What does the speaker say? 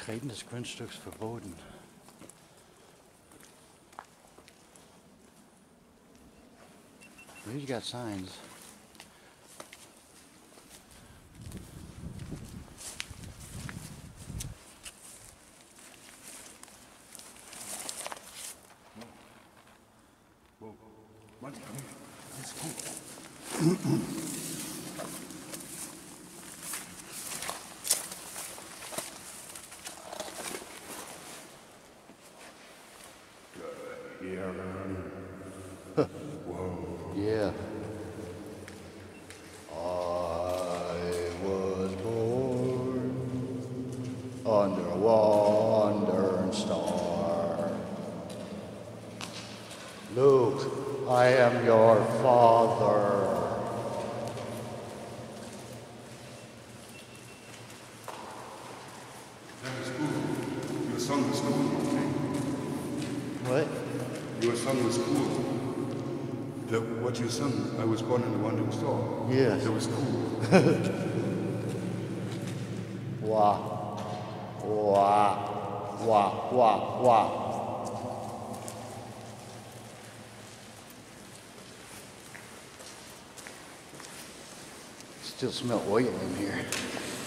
Reden des Grundstücks verboten. He's got signs. Whoa. Monty, come here. Let's go. Yeah. Whoa. Yeah. I was born under a wandering star. Luke, I am your father. That was cool. Your song was cool, okay? What? Your song was cool. What you sung, I was born in a wandering star. Yes. That was cool. Wah. Wah. Wah. Wah. Wah. Still smell oil in here.